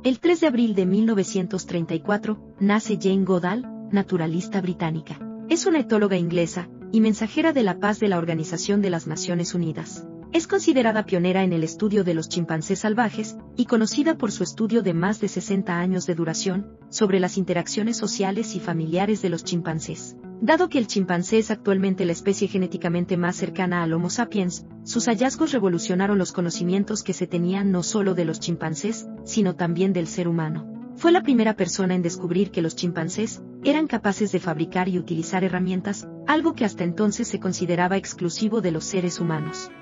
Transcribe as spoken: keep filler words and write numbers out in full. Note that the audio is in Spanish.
El tres de abril de mil novecientos treinta y cuatro, nace Jane Goodall, naturalista británica. Es una etóloga inglesa y mensajera de la paz de la Organización de las Naciones Unidas. Es considerada pionera en el estudio de los chimpancés salvajes y conocida por su estudio de más de sesenta años de duración sobre las interacciones sociales y familiares de los chimpancés. Dado que el chimpancé es actualmente la especie genéticamente más cercana al Homo sapiens, sus hallazgos revolucionaron los conocimientos que se tenían no solo de los chimpancés, sino también del ser humano. Fue la primera persona en descubrir que los chimpancés eran capaces de fabricar y utilizar herramientas, algo que hasta entonces se consideraba exclusivo de los seres humanos.